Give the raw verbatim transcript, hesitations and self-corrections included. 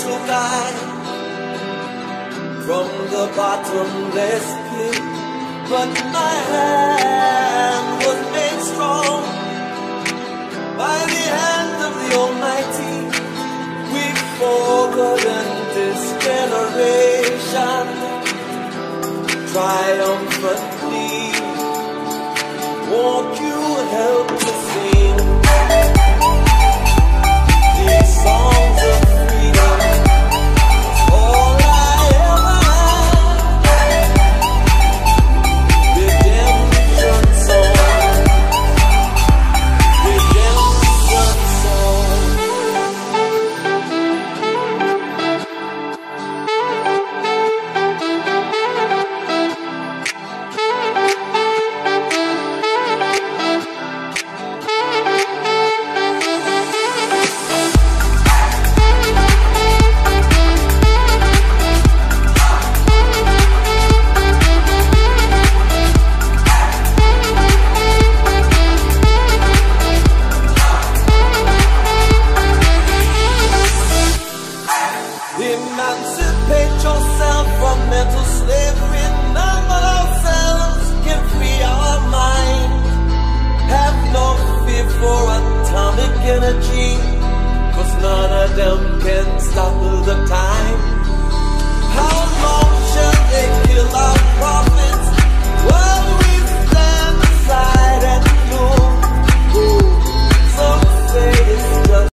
gentle guide from the bottomless pit, but my hand was made strong by the hand of the Almighty. We've forgotten this generation triumphantly. Won't you help me sing these songs of freedom? All I ever had, redemption song, redemption song. Emancipate yourself from mental slavery. None but ourselves can free our mind. Have no fear for atomic energy, 'cause none of them can stop the